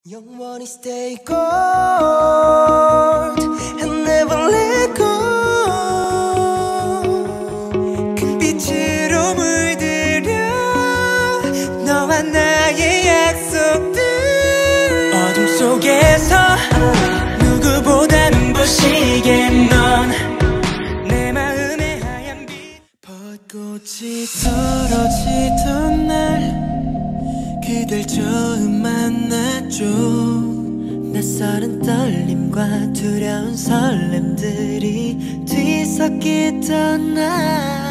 영원히 stay gold and never let go. 그 빛으로 물들여 너와 나의 약속들. 어둠 속에서 누구보다 눈부시게 넌 내 마음의 하얀 빛. 벚꽃이 떨어지던 날 그댈 처음 만났죠. 낯설은 떨림과 두려운 설렘들이 뒤섞이던 날